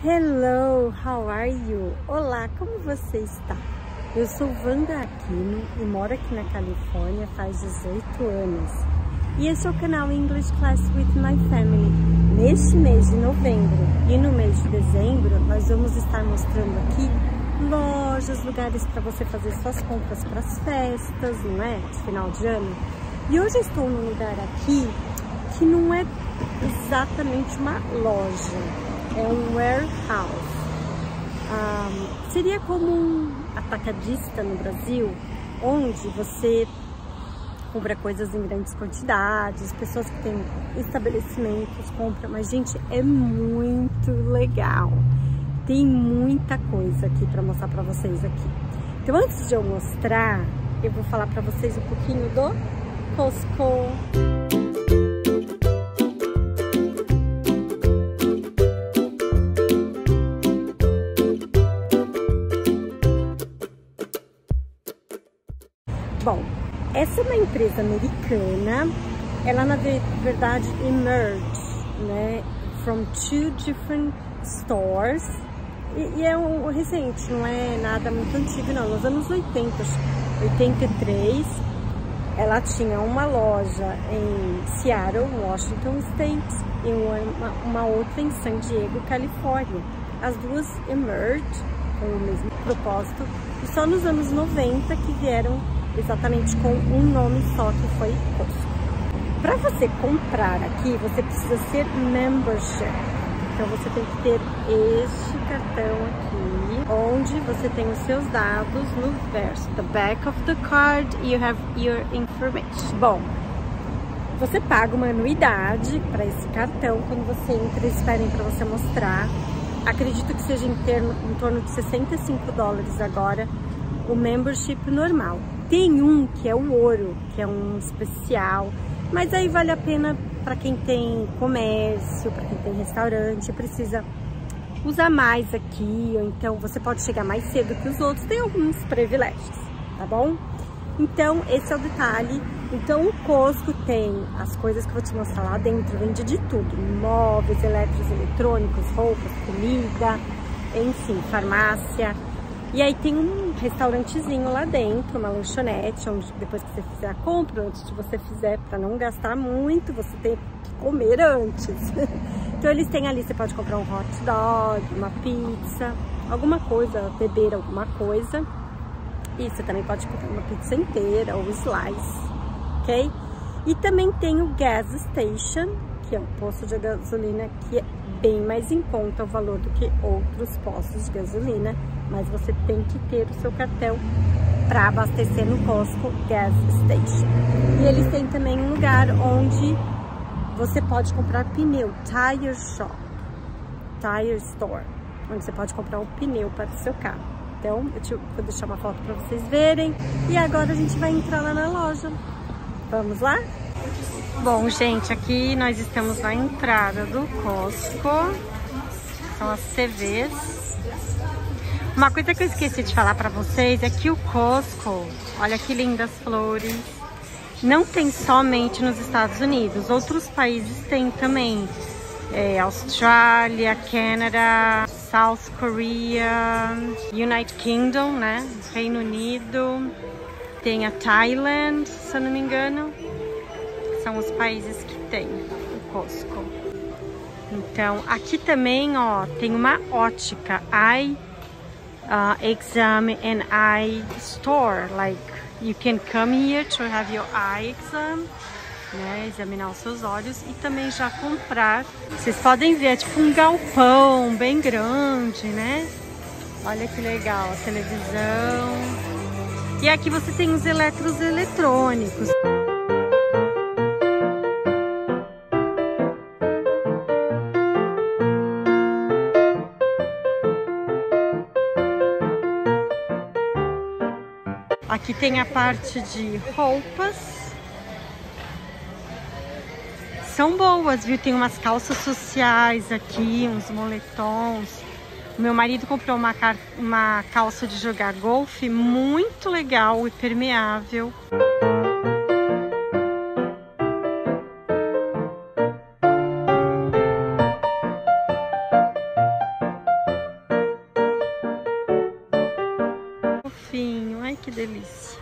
Hello, how are you? Olá, como você está? Eu sou Wanda Aquino e moro aqui na Califórnia faz 18 anos. E esse é o canal English Class with My Family. Neste mês de novembro e no mês de dezembro, nós vamos estar mostrando aqui lojas, lugares para você fazer suas compras para as festas, não é? De final de ano. E hoje eu estou num lugar aqui que não é exatamente uma loja, é um warehouse. Seria como um atacadista no Brasil, onde você compra coisas em grandes quantidades, pessoas que têm estabelecimentos compram, mas gente, é muito legal. Tem muita coisa aqui para mostrar para vocês aqui. Então antes de eu mostrar, eu vou falar para vocês um pouquinho do Costco. Bom, essa é uma empresa americana, ela na verdade emerged, né, from two different stores, e é um recente, não é nada muito antigo não, nos anos 83, ela tinha uma loja em Seattle, Washington State, e uma outra em San Diego, Califórnia. As duas emerged com o mesmo propósito, e só nos anos 90 que vieram exatamente com um nome só, que foi Costco. Para você comprar aqui, você precisa ser membership. Então você tem que ter este cartão aqui, onde você tem os seus dados no verso. The back of the card, you have your information. Bom, você paga uma anuidade para esse cartão quando você entra, eles pedem para você mostrar. Acredito que seja em torno de $65 agora, o membership normal. Tem um que é o ouro, que é um especial, mas aí vale a pena para quem tem comércio, para quem tem restaurante, precisa usar mais aqui, ou então você pode chegar mais cedo que os outros, tem alguns privilégios, tá bom? Então esse é o detalhe. Então o Costco tem as coisas que eu vou te mostrar lá dentro, vende de tudo, móveis, eletrônicos, roupas, comida, enfim, farmácia. E aí tem um restaurantezinho lá dentro, uma lanchonete, onde depois que você fizer a compra, antes de você fizer, para não gastar muito, você tem que comer antes. Então eles têm ali, você pode comprar um hot dog, uma pizza, alguma coisa, beber alguma coisa. E você também pode comprar uma pizza inteira ou slice, ok? E também tem o gas station, que é um posto de gasolina que é bem mais em conta o valor do que outros postos de gasolina, mas você tem que ter o seu cartão para abastecer no Costco Gas Station. E eles têm também um lugar onde você pode comprar pneu, tire shop, tire store, onde você pode comprar um pneu para o seu carro. Então, vou deixar uma foto para vocês verem. E agora a gente vai entrar lá na loja. Vamos lá? Bom, gente, aqui nós estamos na entrada do Costco. São as CVs. Uma coisa que eu esqueci de falar pra vocês é que o Costco, olha que lindas flores, não tem somente nos Estados Unidos, outros países têm também. Austrália, Canadá, South Korea, United Kingdom, né? Reino Unido, tem a Thailand, se eu não me engano. São os países que tem o Costco. Então, aqui também, ó, tem uma ótica, eye exam and eye store. Like, you can come here to have your eye exam, né, examinar os seus olhos e também já comprar. Vocês podem ver, é tipo um galpão bem grande, né? Olha que legal, a televisão. E aqui você tem os eletrônicos. Aqui tem a parte de roupas. São boas, viu? Tem umas calças sociais aqui, uns moletons. O meu marido comprou uma calça de jogar golfe muito legal e permeável. que delícia.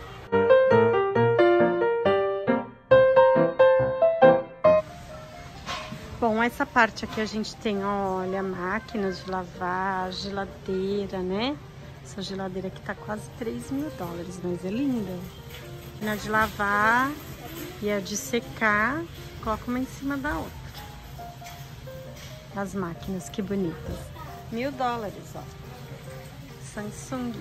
Bom, essa parte aqui a gente tem, olha, máquinas de lavar, geladeira, né? Essa geladeira aqui tá quase 3 mil dólares, mas é linda. Máquina de lavar e a de secar, coloca uma em cima da outra. As máquinas, que bonitas. 1.000 dólares, ó. Samsung.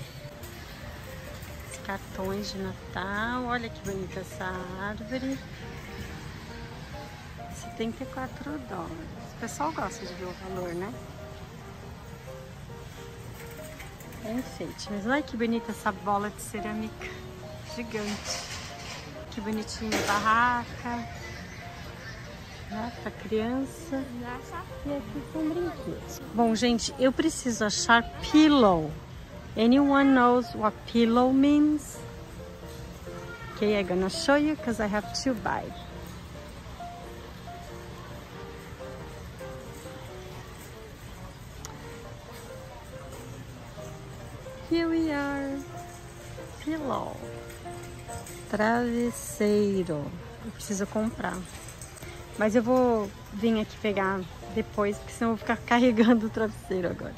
Os cartões de Natal, olha que bonita essa árvore. 74 dólares. O pessoal gosta de ver o valor, né? É enfeite. Mas olha que bonita essa bola de cerâmica gigante. Que bonitinha a barraca, né, pra criança. E aqui são brinquedos. Bom, gente, eu preciso achar pillow. Anyone knows what pillow means? Okay, I'm gonna show you because I have to buy. Here we are. Pillow. Travesseiro. Eu preciso comprar. Mas eu vou vir aqui pegar depois, porque senão eu vou ficar carregando o travesseiro agora.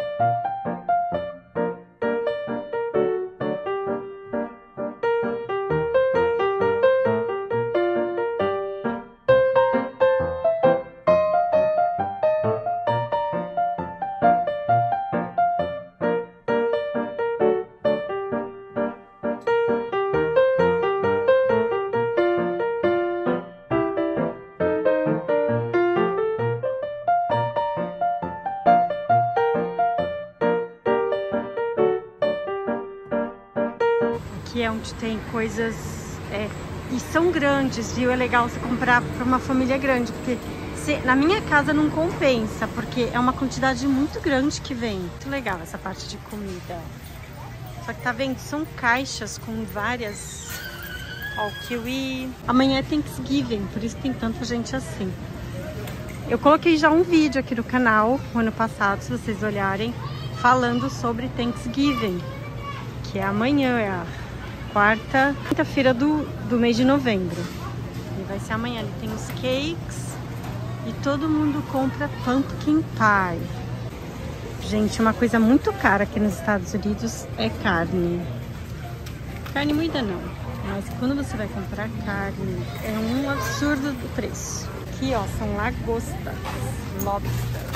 Aqui é onde tem coisas, e são grandes, viu? É legal você comprar para uma família grande, porque na minha casa não compensa, porque é uma quantidade muito grande que vem. Muito legal essa parte de comida. Só que tá vendo? São caixas com várias, ó, o kiwi. Amanhã é Thanksgiving, por isso tem tanta gente assim. Eu coloquei já um vídeo aqui no canal, no ano passado, se vocês olharem, falando sobre Thanksgiving, que é amanhã, é a quinta-feira do mês de novembro. E vai ser amanhã. Ali tem os cakes e todo mundo compra pumpkin pie. Gente, uma coisa muito cara aqui nos Estados Unidos é carne. Carne moída não, mas quando você vai comprar carne, é um absurdo do preço. Aqui, ó, são lagostas, lobster.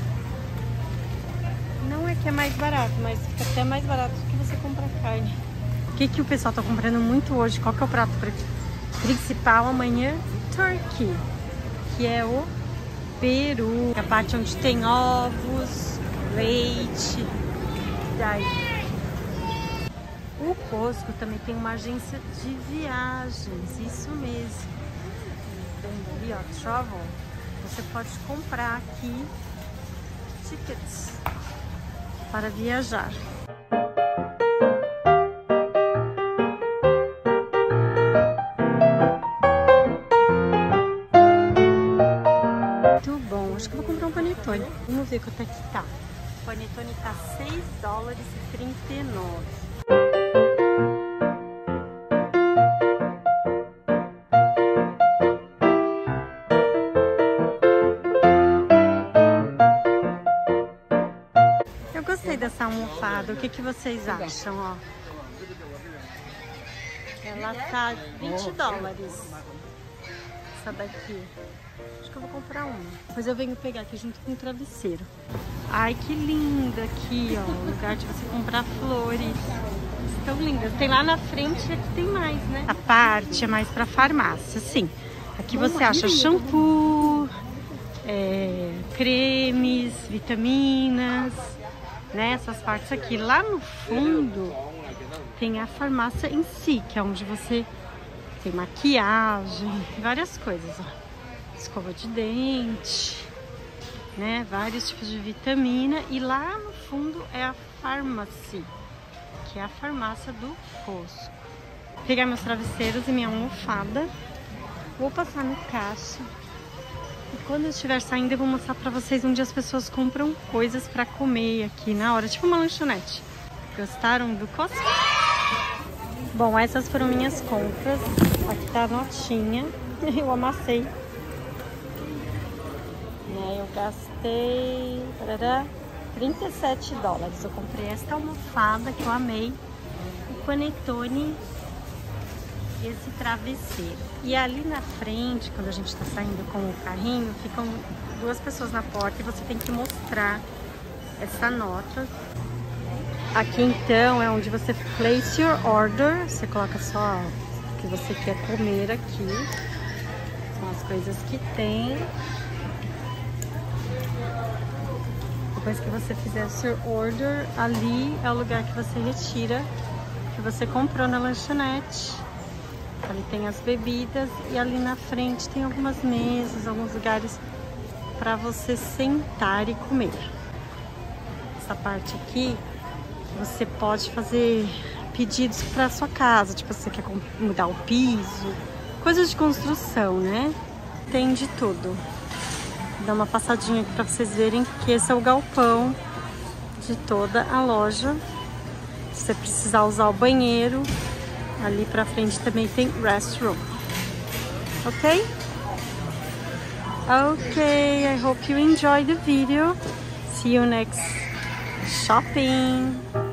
Não é que é mais barato, mas fica até mais barato do que você comprar carne. O que o pessoal tá comprando muito hoje? Qual que é o prato principal amanhã? Turkey, que é o peru. A parte onde tem ovos, leite. Daí. O Costco também tem uma agência de viagens, isso mesmo. Vendo ali, ó, travel. Você pode comprar aqui tickets para viajar. Muito bom. Acho que eu vou comprar um panetone. Vamos ver quanto é que tá. O panetone tá 6 dólares e 39. Eu gostei dessa almofada. O que vocês acham, ó? Ela tá 20 dólares. Essa daqui. Acho que eu vou comprar uma. Depois eu venho pegar aqui junto com o travesseiro. Ai, que linda aqui, ó. O lugar de você comprar flores. Estão lindas. Tem lá na frente e aqui tem mais, né? A parte é mais pra farmácia, sim. Aqui você acha shampoo, cremes, vitaminas, né? Essas partes aqui. Lá no fundo tem a farmácia em si, que é onde você tem maquiagem, várias coisas, ó. Escova de dente, né? Vários tipos de vitamina. E lá no fundo é a Pharmacy, que é a farmácia do Costco. Vou pegar meus travesseiros e minha almofada. Vou passar no caixa. E quando eu estiver saindo, eu vou mostrar pra vocês onde as pessoas compram coisas pra comer aqui na hora. Tipo uma lanchonete. Gostaram do Costco? Bom, essas foram minhas compras. Aqui tá a notinha. Eu amassei. Eu gastei $37. Eu comprei esta almofada que eu amei, o panetone e esse travesseiro. E ali na frente, quando a gente tá saindo com o carrinho, ficam duas pessoas na porta e você tem que mostrar essa nota. Aqui então é onde você place your order. Você coloca só o que você quer comer aqui. São as coisas que tem. Depois que você fizer seu order, ali é o lugar que você retira o que você comprou na lanchonete. Ali tem as bebidas e ali na frente tem algumas mesas, alguns lugares para você sentar e comer. Essa parte aqui você pode fazer pedidos para sua casa, tipo você quer mudar o piso, coisas de construção, né? Tem de tudo. Vou dar uma passadinha aqui para vocês verem que esse é o galpão de toda a loja. Se você precisar usar o banheiro, ali pra frente também tem restroom. Ok? Ok, I hope you enjoyed the video. See you next shopping.